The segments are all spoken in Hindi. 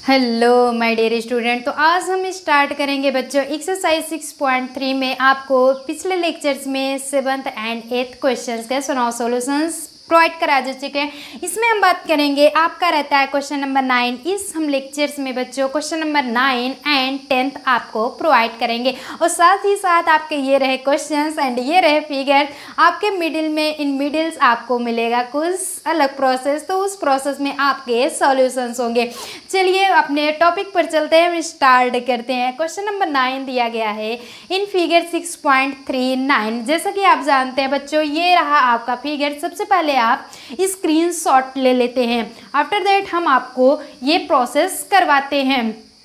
Hello my dear student. तो आज हम स्टार्ट करेंगे बच्चों एक्सरसाइज 6.3 में आपको पिछले लेक्चर्स में 7th एंड 8th क्वेश्चंस के सुनाओ सॉल्यूशंस प्रोवाइड करा जा चुके हैं। इसमें हम बात करेंगे आपका रहता है क्वेश्चन नंबर 9। इस हम लेक्चर्स में बच्चों क्वेश्चन नंबर 9 एंड 10th आपको प्रोवाइड करेंगे और साथ ही साथ आपके ये रहे क्वेश्चंस एंड ये रहे फिगर। आपके मिडिल में इन मिडिल्स आपको मिलेगा कुछ अलग प्रोसेस, तो उस प्रोसेस में आपके सॉल्यूशंस होंगे। चलिए अपने टॉपिक पर चलते हैं, हम स्टार्ट करते हैं। क्वेश्चन नंबर 9 दिया गया है इन फिगर 6.39। जैसा कि आप जानते हैं बच्चों, ये रहा आपका फिगर। सबसे पहले आप स्क्रीनशॉट ले लेते हैं, आफ्टर दैट हम आपको ये प्रोसेस करवाते हैं।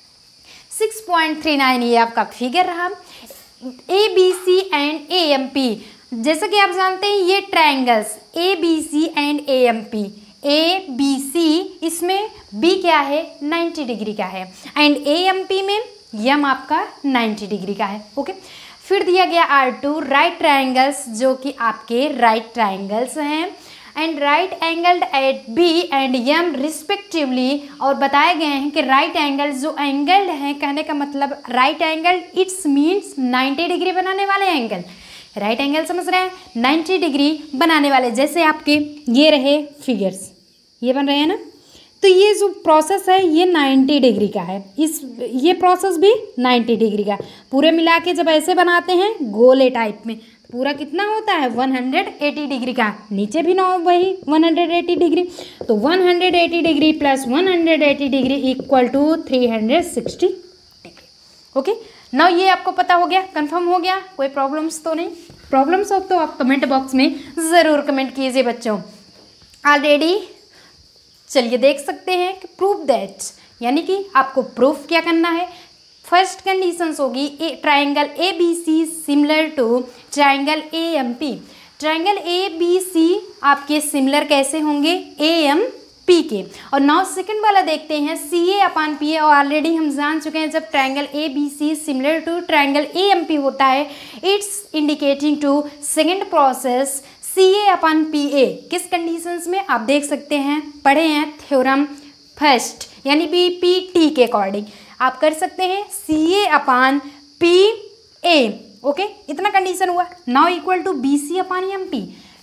6.39 ये आपका फिगर रहा। ABC एंड AMP, जैसा कि आप जानते हैं ये triangles ABC and AMP। ABC इसमें B क्या है 90 डिग्री का है एंड AMP में M आपका 90 डिग्री का है। ओके, फिर दिया गया R2 राइट ट्रायंगल्स, जो कि आपके राइट ट्रायंगल्स हैं and right angled at B and M respectively. और बताए गए हैं कि राइट एंगल जो एंगल्ड हैं, कहने का मतलब right angled it's means 90 degree बनाने वाले एंगल। राइट एंगल समझ रहे हैं, 90 डिग्री बनाने वाले। जैसे आपके ये रहे फिगर्स, ये बन रहे हैं ना, तो ये जो प्रोसेस है ये 90 डिग्री का है। ये प्रोसेस भी 90 डिग्री का। पूरे मिला के जब ऐसे बनाते हैं गोले टाइप में, पूरा कितना होता है 180 डिग्री का। नीचे भी ना वही 180 डिग्री, तो 180 degree plus 180 degree equal to 360 degree. Okay, now ये आपको पता हो गया, कंफर्म हो गया, कोई प्रॉब्लम्स तो नहीं। प्रॉब्लम्स हो तो आप कमेंट बॉक्स में ज़रूर कमेंट कीजिए बच्चों। ऑलरेडी चलिए देख सकते हैं कि प्रूव दैट, यानी कि आपको प्रूफ क्या करना है। फर्स्ट कंडीशंस होगी triangle ABC similar to triangle AMP। Triangle ABC आपके सिमिलर कैसे होंगे AMP के। और नाउ सेकंड वाला देखते हैं CA/PA। और ऑलरेडी हम जान चुके हैं जब triangle ABC similar to triangle AMP होता है, it's indicating to second process CA/PA। किस कंडीशंस में आप देख सकते हैं, पढ़े हैं थ्योरम फर्स्ट, यानी BPT के अकॉर्डिंग आप कर सकते हैं CA/PA। ओके, इतना कंडीशन हुआ। Now equal to BC/MP,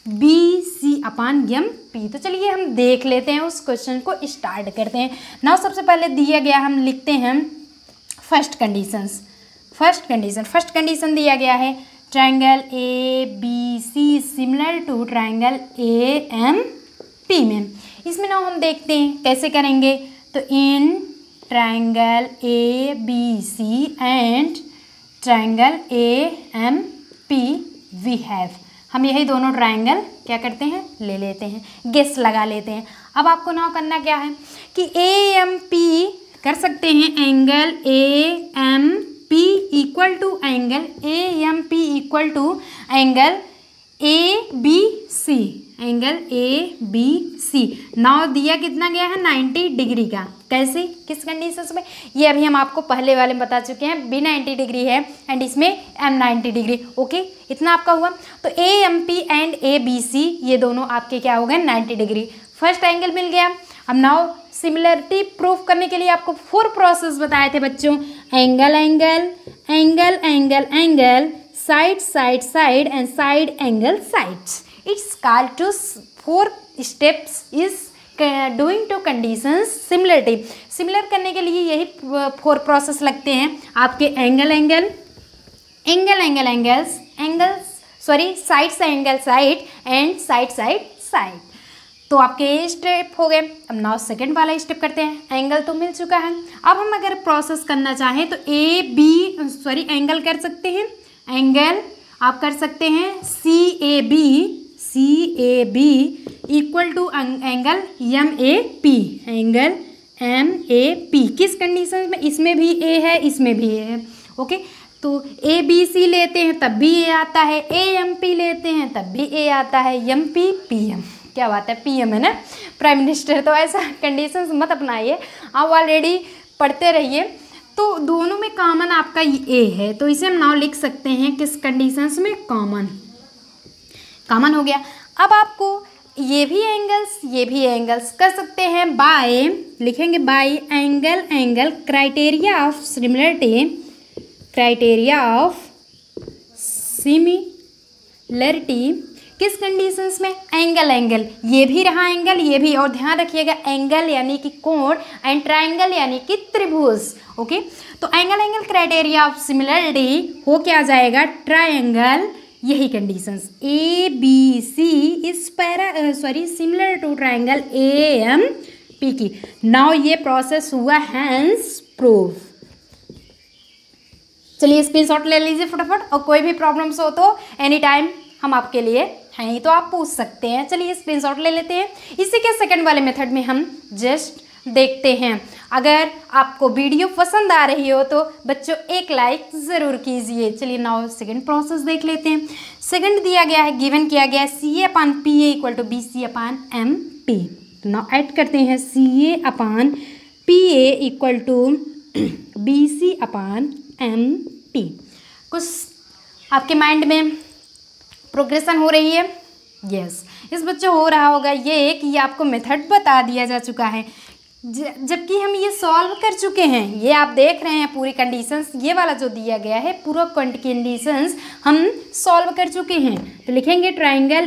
BC/MP। तो चलिए हम देख लेते हैं, उस क्वेश्चन को स्टार्ट करते हैं। नाउ सबसे पहले दिया गया, हम लिखते हैं फर्स्ट कंडीशंस। फर्स्ट कंडीशन दिया गया है triangle ABC similar to triangle AMP में। इसमें नाउ हम देखते हैं कैसे करेंगे। तो इन triangle ABC and triangle AMP we have, हम यही दोनों ट्रायंगल क्या करते हैं ले लेते हैं, गेस लगा लेते हैं। अब आपको नाउ करना क्या है कि AMP कर सकते हैं angle AMP equal to angle AMP equal to angle ABC, angle ABC। नाउ दिया कितना गया है 90 डिग्री का। कैसे, किस कंडीशंस में, ये अभी हम आपको पहले वाले में बता चुके हैं। B 90 डिग्री है एंड इसमें M 90 डिग्री। ओके, इतना आपका हुआ। तो AMP एंड ABC ये दोनों आपके क्या हो गए 90 डिग्री। फर्स्ट एंगल मिल गया। अब नाउ सिमिलरिटी प्रूफ करने के लिए आपको 4 प्रोसेस बताए थे बच्चों। Angle angle angle angle angle, side side side and side angle sides. It's called to 4 steps is doing to conditions similarity. Similar करने के लिए यही 4 प्रोसेस लगते हैं आपके। Angle angle angle angle angles angles sorry side से angle side and side side side. तो आपके ये स्टेप हो गए। अब नाउ सेकंड वाला स्टेप करते हैं। एंगल तो मिल चुका है। अब हम अगर प्रोसेस करना चाहें तो एंगल कर सकते हैं। एंगल आप कर सकते हैं CAB equal to angle MAP, angle MAP। किस कंडीशन में, इसमें भी A है इसमें भी A है। ओके, तो ABC लेते हैं तब भी A आता है, AMP लेते हैं तब भी A आता है, MP PM। क्या बात है, PM है ना प्राइम मिनिस्टर। तो ऐसा कंडीशंस मत अपनाइए, आप ऑलरेडी पढ़ते रहिए। तो दोनों में कॉमन आपका A है, तो इसे हम नाउ लिख सकते हैं किस कंडीशंस में, कॉमन हो गया। अब आपको ये भी एंगल्स, ये भी एंगल्स कर सकते हैं बाय, लिखेंगे by angle criteria of similarity, criteria of similarity किस कंडीशंस में? एंगल, ये भी रहा एंगल, ये भी, और ध्यान रखिएगा एंगल यानी कि कोण एंड ट्राइंगल यानी कि त्रिभुज। ओके, तो एंगल क्राइटेरिया ऑफ सिमिलरिटी हो क्या जाएगा? ट्राइंगल, यही conditions A B C is similar to triangle AMP की। नाउ ये प्रोसेस हुआ हैंस प्रूव। चलिए स्क्रीनशॉट ले लीजिए फटाफट, और कोई भी प्रॉब्लम्स हो तो एनी टाइम हम आपके लिए हैं, तो आप पूछ सकते हैं। चलिए स्क्रीनशॉट ले लेते हैं। इसी के सेकंड वाले मेथड में हम जस्ट देखते हैं। अगर आपको वीडियो पसंद आ रही हो तो बच्चों एक लाइक ज़रूर कीजिए। चलिए नाउ सेकंड प्रोसेस देख लेते हैं। सेकंड दिया गया है, गिवन किया गया है CA/PA equal to BC/MP। Now add करते हैं CA/PA इक्वल टू BC/MP। कुछ आपके माइंड में प्रोग्रेशन हो रही है? यस, इस बच्चों हो रहा होगा ये कि आपको मेथड बता दिया जा चुका है, जबकि हम ये सॉल्व कर चुके हैं। ये आप देख रहे हैं पूरी कंडीशंस, ये वाला जो दिया गया है पूरा कंडीशंस हम सॉल्व कर चुके हैं। तो लिखेंगे triangle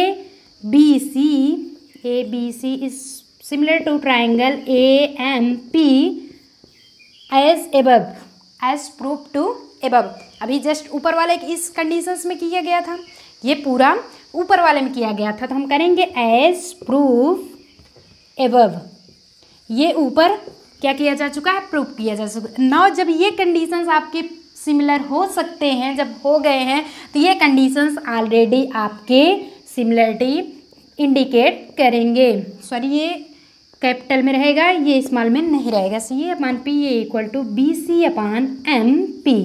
ABC is similar to triangle AMP as above, as proof to above. अभी जस्ट ऊपर वाले इस कंडीशंस में किया गया था, ये पूरा ऊपर वाले में किया गया था, तो हम करेंगे एज प्रूफ एबव। ये ऊपर क्या किया जा चुका है? प्रूफ किया जा चुका है। नाउ जब ये कंडीशंस आपके सिमिलर हो सकते हैं, जब हो गए हैं, तो ये कंडीशंस ऑलरेडी आपके सिमिलरिटी इंडिकेट करेंगे। सॉरी, ये कैपिटल में रहेगा, ये स्मॉल में नहीं रहेगा। CA/PA equal to BC/MP।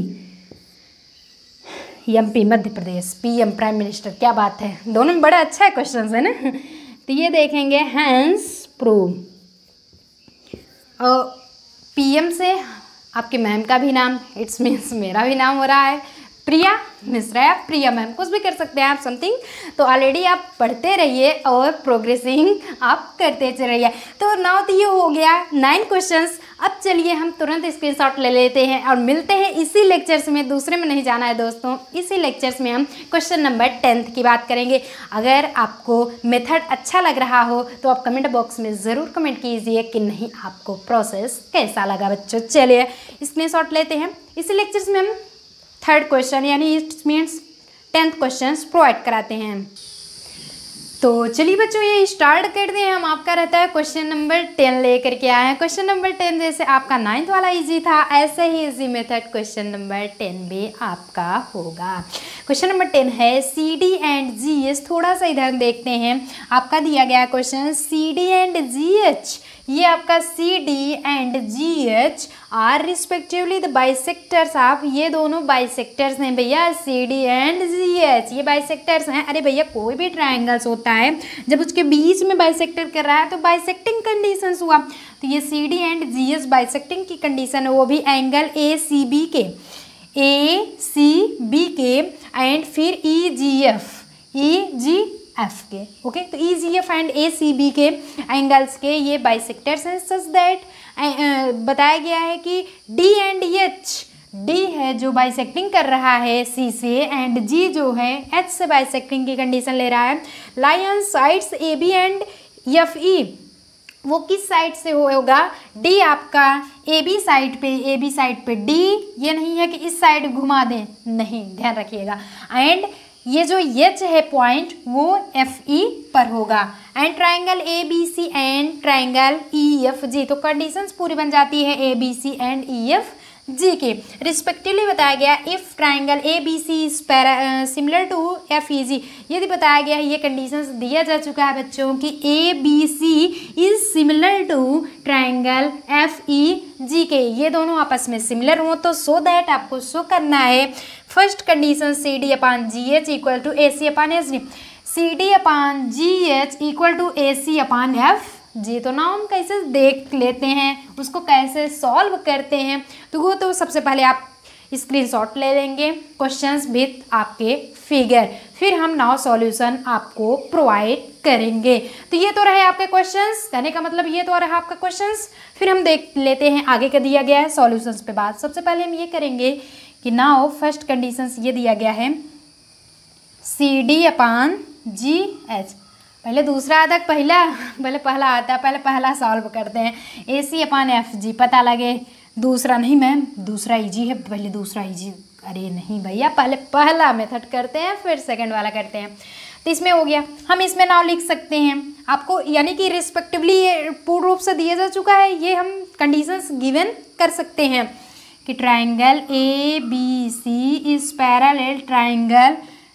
MP Madhya Pradesh, PM prime minister, क्या बात है, दोनों में बड़ा अच्छा है क्वेश्चन है ना। तो ये देखेंगे हैंस प्रूव। और PM से आपके मैम का भी नाम, इट्स मीन्स मेरा भी नाम हो रहा है, प्रिया मिश्रा या प्रिया मैम, कुछ भी कर सकते हैं आप समथिंग। तो ऑलरेडी आप पढ़ते रहिए और प्रोग्रेसिंग आप करते रहिए। तो नाउ तो ये हो गया 9 क्वेश्चंस। अब चलिए हम तुरंत स्क्रीनशॉट ले लेते हैं और मिलते हैं इसी लेक्चर्स में, दूसरे में नहीं जाना है दोस्तों। इसी लेक्चर्स में हम क्वेश्चन नंबर 10 की बात करेंगे। अगर आपको मेथड अच्छा लग रहा हो तो आप कमेंट बॉक्स में ज़रूर कमेंट कीजिए कि नहीं आपको प्रोसेस कैसा लगा बच्चों। चलिए स्क्रीनशॉट लेते हैं। इसी लेक्चर्स में हम 3rd क्वेश्चन यानी it means 10th question provide कराते हैं। तो चलिए बच्चों ये स्टार्ट करते हैं। हम आपका रहता है क्वेश्चन नंबर 10 लेकर के आए हैं। क्वेश्चन नंबर 10 जैसे आपका 9th वाला इजी था, ऐसे ही इजी मेथड क्वेश्चन नंबर 10 भी आपका होगा। क्वेश्चन नंबर 10 है CD एंड GH। थोड़ा सा इधर देखते हैं, आपका दिया गया क्वेश्चन CD एंड GH। ये आपका CD and GH are respectively the bisectors of, ये दोनों बाइसेक्टर्स हैं भैया, CD एंड GH ये बाइसेक्टर्स हैं। अरे भैया कोई भी ट्राइंगल्स होता है जब उसके बीच में बाइसेक्टर कर रहा है तो बाइसेक्टिंग कंडीशंस हुआ। तो ये CD एंड GH बाइसेक्टिंग की कंडीशन है, वो भी एंगल ACB के एंड फिर EGF के। ओके, तो EGF एंड ACB के एंगल्स के ये बाइसेक्टर्स हैं। सच दैट बताया गया है कि D एंड H, D है जो बाइसेक्टिंग कर रहा है C से, एंड G जो है H से बाइसेक्टिंग की कंडीशन ले रहा है। Lie on sides AB and FE, वो किस साइड से होगा? D आपका AB साइड पे D, ये नहीं है कि इस साइड घुमा दें, नहीं, ध्यान रखिएगा। एंड ये जो H है पॉइंट वो FE पर होगा। And triangle ABC and triangle EFG, तो कंडीशंस पूरी बन जाती है ABC एंड EFG के रिस्पेक्टिवली। बताया गया if triangle ABC is similar to FEG, यदि बताया गया है, ये कंडीशंस दिया जा चुका है बच्चों कि ABC is similar to triangle FEG के, ये दोनों आपस में सिमिलर हो। तो सो दैट आपको शो करना है first condition CD/GH equal to AC/FG, CD/GH equal to AC/FG। तो ना हम कैसे देख लेते हैं, उसको कैसे सॉल्व करते हैं, तो वो तो सबसे पहले आप स्क्रीनशॉट ले लेंगे क्वेश्चंस विथ आपके फिगर, फिर हम नाउ सॉल्यूशन आपको प्रोवाइड करेंगे। तो ये तो रहे आपके क्वेश्चंस, कहने का मतलब ये तो रहा आपका क्वेश्चंस। फिर हम देख लेते हैं आगे का दिया गया है सॉल्यूशंस पे बात। सबसे पहले हम ये करेंगे कि नाउ फर्स्ट कंडीशंस ये दिया गया है CD/GH। पहले दूसरा आता है पहला आता है, पहले पहला सॉल्व करते हैं। AC/FG पता लगे दूसरा नहीं मैम, दूसरा इजी है, पहले दूसरा इजी। अरे नहीं भैया, पहले पहला मेथड करते हैं फिर सेकंड वाला करते हैं। तो इसमें हो गया, हम इसमें नाउ लिख सकते हैं आपको, यानी कि रिस्पेक्टिवली ये पूर्ण रूप से दिया जा चुका है। ये हम कंडीशंस गिवन कर सकते हैं कि triangle ABC is parallel triangle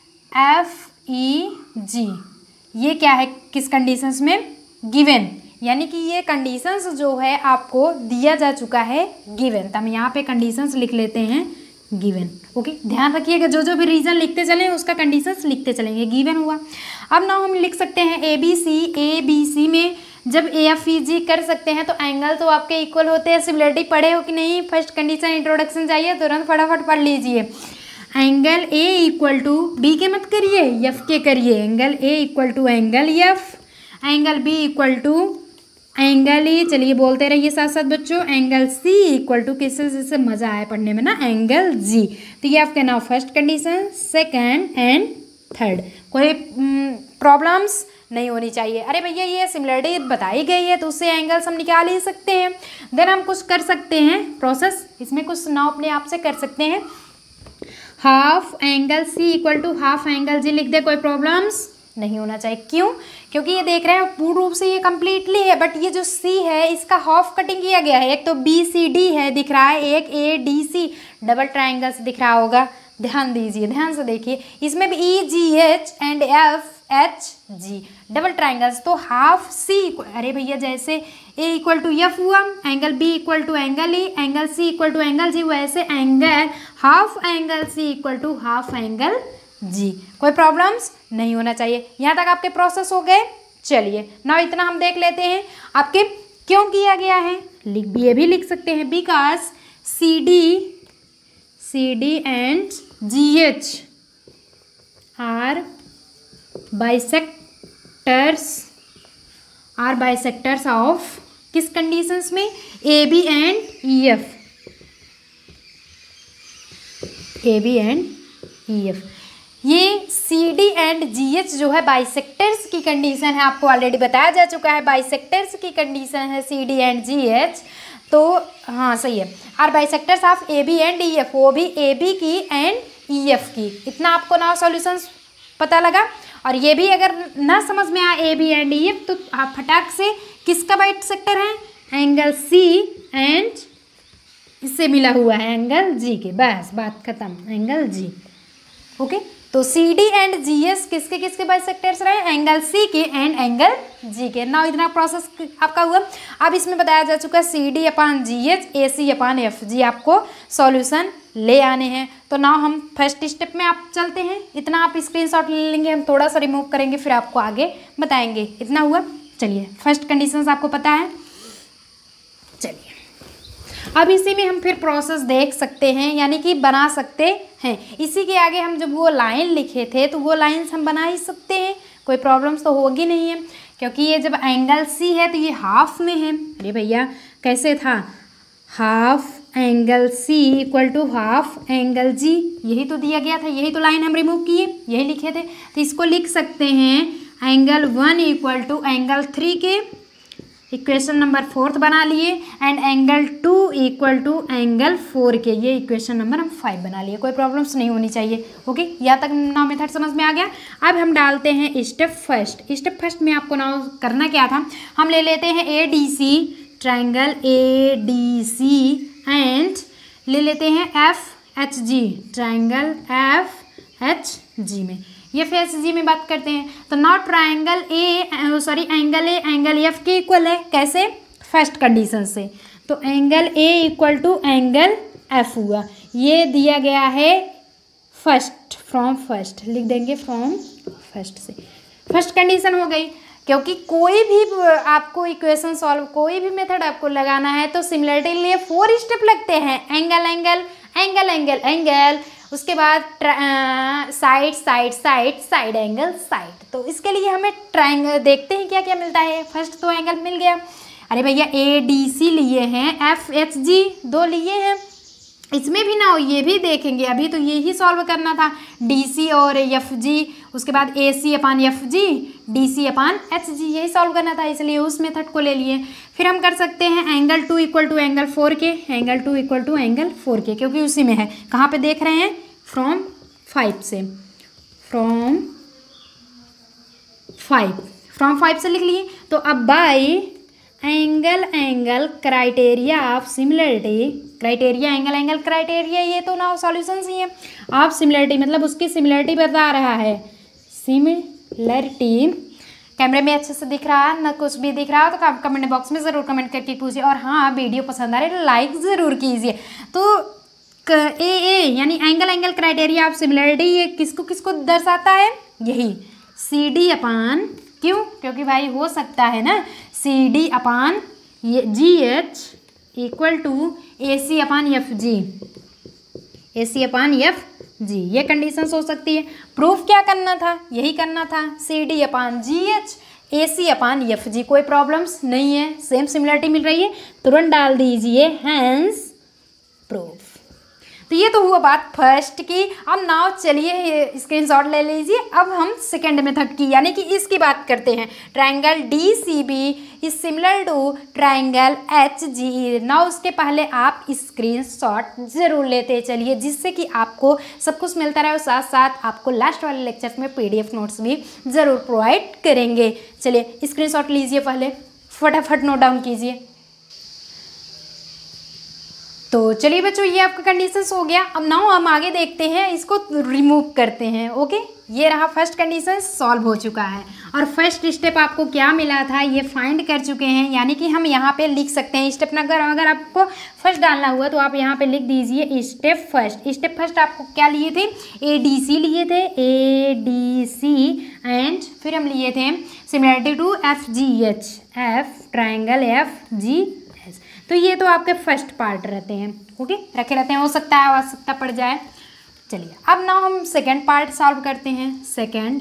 FEG। ये क्या है, किस कंडीशंस में, गिवन, यानी कि ये कंडीशंस जो है आपको दिया जा चुका है गिवन। तो हम यहाँ पे कंडीशंस लिख लेते हैं गिवन। ओके, ध्यान रखिएगा जो जो भी रीजन लिखते चलें उसका कंडीशंस लिखते चलेंगे। गिवन हुआ। अब ना हम लिख सकते हैं ABC में जब AFEG कर सकते हैं तो एंगल तो आपके इक्वल होते हैं। सिमिलरिटी पढ़े हो कि नहीं, फर्स्ट कंडीशन इंट्रोडक्शन चाहिए तुरंत फटाफट पढ़ लीजिए। Angle A equal to B के मत करिए, F के करिए। Angle A equal to angle F, angle B equal to angle E, चलिए बोलते रहिए साथ साथ बच्चों। एंगल C इक्वल टू किससे जिससे मजा आए पढ़ने में ना, एंगल G। तो ये आपके now first condition, second and third. कोई प्रॉब्लम्स नहीं होनी चाहिए। अरे भैया ये सिमिलरिटी बताई गई है तो उससे एंगल्स हम निकाल ही सकते हैं। देन हम कुछ कर सकते हैं प्रोसेस, इसमें कुछ नाउ अपने आप से कर सकते हैं। Half angle C equal to half angle G लिख दे, कोई प्रॉब्लम्स नहीं होना चाहिए। क्यों? क्योंकि ये देख रहे हैं पूर्ण रूप से ये कंप्लीटली है, बट ये जो C है इसका हाफ कटिंग किया गया है। एक तो BCD है दिख रहा है, एक ADC डबल ट्राइंगल्स दिख रहा होगा। ध्यान दीजिए, ध्यान से देखिए, इसमें भी EGH and FHG double triangles. तो हाफ C, अरे भैया जैसे A इक्वल टू F हुआ, angle B equal to angle E, angle C equal to angle G, वैसे angle half angle C equal to half angle G। कोई प्रॉब्लम्स नहीं होना चाहिए। यहाँ तक आपके प्रोसेस हो गए। चलिए ना इतना हम देख लेते हैं आपके क्यों किया गया है। ये भी लिख सकते हैं because CD and GH are bisectors of किस कंडीशंस में, AB एंड EF। ये CD एंड GH जो है बाइसेक्टर्स की कंडीशन है, आपको ऑलरेडी बताया जा चुका है बाइसेक्टर्स की कंडीशन है CD एंड GH। तो हाँ सही है, are bisectors of AB and EF, वो भी AB की एंड EF की। इतना आपको ना सॉल्यूशंस पता लगा। और ये भी अगर ना समझ में आए AB एंड EF तो आप फटाक से किसका बाइसेक्टर है, एंगल C एंड इससे मिला हुआ है एंगल G के, बस बात खत्म, एंगल G। ओके, तो CD एंड GS किसके किसके बाइसेक्टर्स रहे, एंगल C के एंड एंगल G के। ना इतना प्रोसेस आपका हुआ। अब इसमें बताया जा चुका है CD/GH AC/FG आपको सॉल्यूशन ले आने हैं। तो ना हम फर्स्ट स्टेप में आप चलते हैं। इतना आप स्क्रीनशॉट ले लेंगे, हम थोड़ा सा रिमूव करेंगे फिर आपको आगे बताएंगे। इतना हुआ। चलिए फर्स्ट कंडीशंस आपको पता है। चलिए अब इसी में हम फिर प्रोसेस देख सकते हैं, यानी कि बना सकते हैं। इसी के आगे हम जब वो लाइन लिखे थे तो वो लाइन्स हम बना ही सकते हैं, कोई प्रॉब्लम्स तो होगी नहीं है। क्योंकि ये जब एंगल C है तो ये हाफ में है। अरे भैया कैसे था, half angle C equal to half angle G, यही तो दिया गया था, यही तो लाइन हम रिमूव किए, यही लिखे थे। तो इसको लिख सकते हैं एंगल 1 इक्वल टू एंगल 3 के, इक्वेशन नंबर 4 बना लिए, and angle 2 equal to angle 4 के, ये इक्वेशन नंबर हम 5 बना लिए। कोई प्रॉब्लम्स नहीं होनी चाहिए। ओके, यहाँ तक नाउ मेथड समझ में आ गया। अब हम डालते हैं स्टेप फर्स्ट। स्टेप फर्स्ट में आपको नाउ करना क्या था, हम ले लेते हैं ADC, ट्राइंगल ADC एंड ले लेते हैं FHG, ट्राइंगल FHG में, ये FHG में बात करते हैं। तो now triangle angle A angle F के इक्वल है। कैसे, फर्स्ट कंडीशन से। तो angle A equal to angle F हुआ, ये दिया गया है फर्स्ट, फ्रॉम फर्स्ट लिख देंगे, फ्रॉम फर्स्ट से फर्स्ट कंडीशन हो गई। क्योंकि कोई भी आपको इक्वेशन सॉल्व, कोई भी मेथड आपको लगाना है तो सिमिलरिटी के लिए 4 स्टेप लगते हैं। एंगल एंगल एंगल एंगल, उसके बाद side side side side angle side. तो इसके लिए हमें ट्रायंगल देखते हैं क्या क्या मिलता है। फर्स्ट तो एंगल मिल गया, अरे भैया ADC लिए हैं, FHG 2 लिए हैं, इसमें भी ना हो ये भी देखेंगे, अभी तो ये ही सॉल्व करना था, DC और FG, उसके बाद AC/FG DC/HG, यही सॉल्व करना था, इसलिए उस मेथड को ले लिए। फिर हम कर सकते हैं angle 2 equal to angle 4K, angle 2 equal to angle 4K, क्योंकि उसी में है। कहाँ पे देख रहे हैं? फ्रॉम 5 से, फ्रॉम 5 से लिख लिए। तो अब by angle angle criteria of similarity, criteria angle angle criteria, ये तो ना सॉल्यूशंस ही है। ऑफ सिमिलरिटी मतलब उसकी सिमिलरिटी बता रहा है, सिमिलरिटी। कैमरे में अच्छे से दिख रहा है ना, कुछ भी दिख रहा हो तो कमेंट बॉक्स में ज़रूर कमेंट करके पूछिए। और हाँ, वीडियो पसंद आ रही है तो लाइक ज़रूर कीजिए। तो ए यानी angle angle criteria of similarity, ये किसको किसको दर्शाता है? यही CD/, क्यों? क्योंकि भाई हो सकता है ना CD/GH equal to AC/FG, AC/FG, ये कंडीशंस हो सकती है। प्रूफ क्या करना था? यही करना था, CD/GH AC/FG, कोई प्रॉब्लम्स नहीं है, सेम सिमिलरिटी मिल रही है, तुरंत डाल दीजिए हैंस प्रूफ। तो ये तो हुआ बात फर्स्ट की। अब नाउ चलिए स्क्रीनशॉट ले लीजिए। अब हम सेकंड मेथड की यानी कि इसकी बात करते हैं। Triangle DCB is similar to triangle HGE। Now उसके पहले आप स्क्रीनशॉट जरूर लेते चलिए, जिससे कि आपको सब कुछ मिलता रहे और साथ साथ आपको लास्ट वाले लेक्चर में PDF नोट्स भी ज़रूर प्रोवाइड करेंगे। चलिए स्क्रीनशॉट लीजिए, पहले फटाफट नोट डाउन कीजिए। तो चलिए बच्चों, ये आपका कंडीशंस हो गया। अब नाउ हम आगे देखते हैं, इसको रिमूव करते हैं। ओके, ये रहा फर्स्ट कंडीशन, सॉल्व हो चुका है। और फर्स्ट स्टेप आपको क्या मिला था ये फाइंड कर चुके हैं, यानी कि हम यहाँ पे लिख सकते हैं स्टेप। अगर आपको फर्स्ट डालना हुआ तो आप यहाँ पे लिख दीजिए स्टेप फर्स्ट। स्टेप फर्स्ट आपको क्या लिए थे? ADC लिए थे, ADC, एंड फिर हम लिए थे similarity to FGH, triangle FGH। तो ये तो आपके फर्स्ट पार्ट रहते हैं, ओके, रखे रहते हैं, हो सकता है आवश्यकता पड़ जाए। चलिए अब ना हम सेकंड पार्ट सॉल्व करते हैं। सेकंड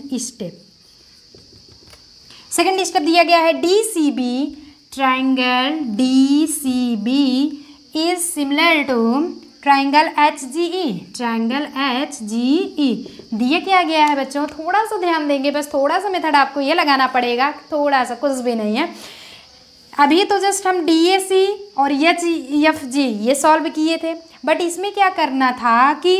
स्टेप दिया गया है DCB, triangle DCB is similar to triangle HGE, triangle HGE दिया क्या गया है बच्चों? थोड़ा सा ध्यान देंगे, बस थोड़ा सा मेथड आपको ये लगाना पड़ेगा, थोड़ा सा, कुछ भी नहीं है। अभी तो जस्ट हम DAC और FG ये सॉल्व किए थे, बट इसमें क्या करना था कि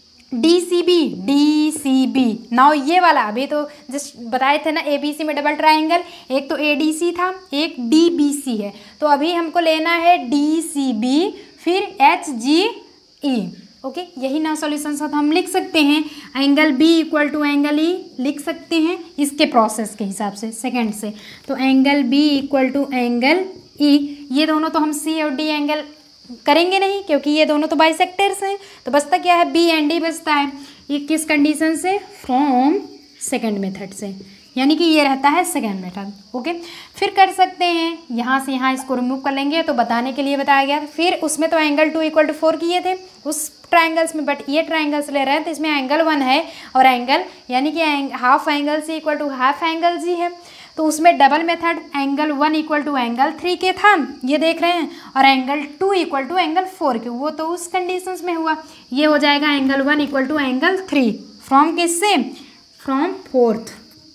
DCB नाउ ये वाला, अभी तो जस्ट बताए थे ना ABC में डबल ट्रायंगल, एक तो ADC था, एक DBC है, तो अभी हमको लेना है DCB फिर HGE। ओके, यही ना सॉल्यूशन था, हम लिख सकते हैं angle B equal to angle E, लिख सकते हैं इसके प्रोसेस के हिसाब से सेकंड से। तो angle B equal to angle E, ये दोनों तो हम C और D एंगल करेंगे नहीं क्योंकि ये दोनों तो बाइसेक्टर्स हैं, तो बचता क्या है? B एंड D बचता है। ये किस कंडीशन से? फ्रॉम सेकंड मेथड से, यानी कि ये रहता है सेकंड मेथड। ओके, फिर कर सकते हैं यहाँ से यहाँ इसको रिमूव कर लेंगे, तो बताने के लिए बताया गया। फिर उसमें तो एंगल 2 इक्वल टू 4 किए थे उस ट्रायंगल्स में, बट ये ट्रायंगल्स ले रहे हैं तो इसमें एंगल 1 है और एंगल यानी कि half angle C equal to half angle G है, तो उसमें double method angle 1 equal to angle 3 के था, ये देख रहे हैं, और एंगल 2 इक्वल टू एंगल 4 के, वो तो उस कंडीशंस में हुआ। ये हो जाएगा angle 1 equal to angle 3 from किससे? From fourth.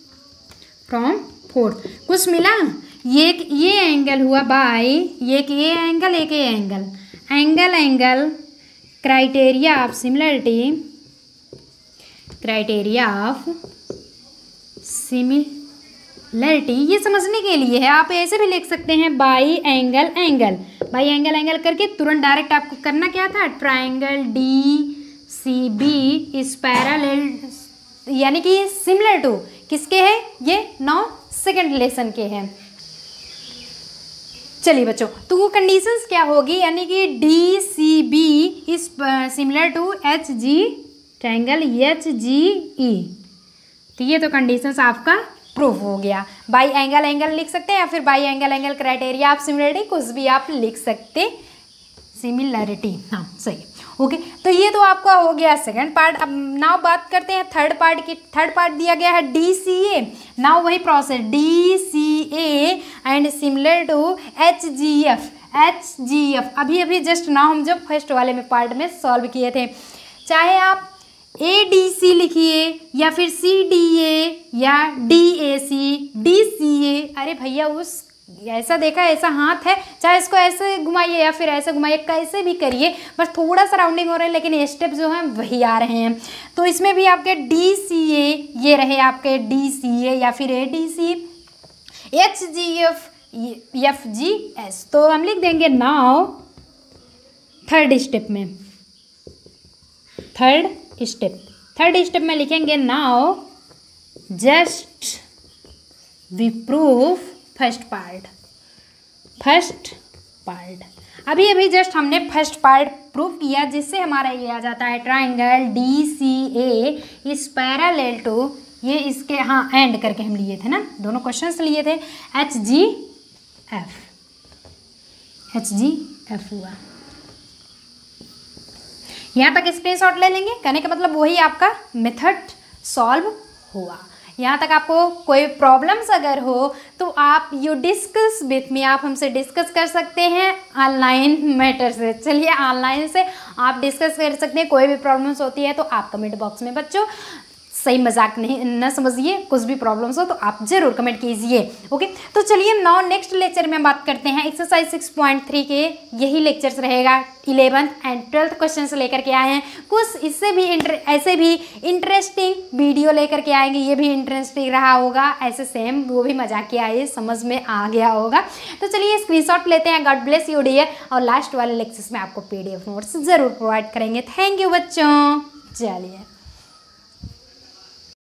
कुछ मिला? ये एंगल हुआ बाय ये एंगल, एक ये एंगल क्राइटेरिया ऑफ सिमिलरिटी, ये समझने के लिए है। आप ऐसे भी लिख सकते हैं बाई एंगल करके तुरंत डायरेक्ट आपको करना क्या था? ट्रायंगल DCB इज पैरेलल, यानी कि सिमिलर टू किसके है? ये 9 सेकंड लेसन के हैं। चलिए बच्चों, तो वो कंडीशंस क्या होगी, यानी कि DCB is similar to triangle HGE। तो ये तो कंडीशंस आपका प्रूफ हो गया। बाई एंगल लिख सकते हैं या फिर by angle criteria of similarity, कुछ भी आप लिख सकते, सिमिलरिटी, हाँ सही। ओके, तो ये तो आपका हो गया सेकंड पार्ट। अब नाउ बात करते हैं थर्ड पार्ट की। थर्ड पार्ट दिया गया है DCA। नाउ वही process DCA and similar to HGF। अभी जस्ट नाउ हम जब फर्स्ट वाले में पार्ट में सॉल्व किए थे, चाहे आप ADC लिखिए या फिर CDA या DAC DCA, अरे भैया उस ऐसा देखा ऐसा हाथ है, चाहे इसको ऐसे घुमाइए या फिर ऐसे घुमाइए, कैसे भी करिए, बस थोड़ा सा राउंडिंग हो रहा है लेकिन ये स्टेप जो हैं वही आ रहे हैं। तो इसमें भी आपके DCA ये रहे आपके DCA या फिर ADC HGF FGS। तो हम लिख देंगे नाउ थर्ड स्टेप में लिखेंगे now just we prove first part. अभी जस्ट हमने फर्स्ट पार्ट प्रूव किया, जिससे हमारा ये आ जाता है triangle DCA is parallel to, ये इसके हाँ एंड करके हम लिए थे ना, दोनों क्वेश्चंस लिए थे, HGF हुआ। यहाँ तक स्क्रीनशॉट ले लेंगे, कहने का मतलब वही आपका मेथड सॉल्व हुआ। यहाँ तक आपको कोई प्रॉब्लम्स अगर हो तो आप यू डिस्कस विथ मी, आप हमसे डिस्कस कर सकते हैं ऑनलाइन मैटर से। चलिए ऑनलाइन से आप डिस्कस कर सकते हैं, कोई भी प्रॉब्लम्स होती है तो आप कमेंट बॉक्स में बच्चों सही मजाक नहीं न समझिए, कुछ भी प्रॉब्लम्स हो तो आप जरूर कमेंट कीजिए। ओके, तो चलिए नाउ नेक्स्ट लेक्चर में बात करते हैं एक्सरसाइज 6.3 के। यही लेक्चर्स रहेगा 11th एंड 12th क्वेश्चन से लेकर के आए हैं। कुछ इससे भी ऐसे भी इंटरेस्टिंग वीडियो लेकर के आएंगे, ये भी इंटरेस्टिंग रहा होगा, ऐसे सेम वो भी मजाकिया आए समझ में आ गया होगा। तो चलिए स्क्रीनशॉट लेते हैं। गॉड ब्लेस यू डियर, और लास्ट वाले लेक्चर्स में आपको PDF नोट्स जरूर प्रोवाइड करेंगे। थैंक यू बच्चों। चलिए।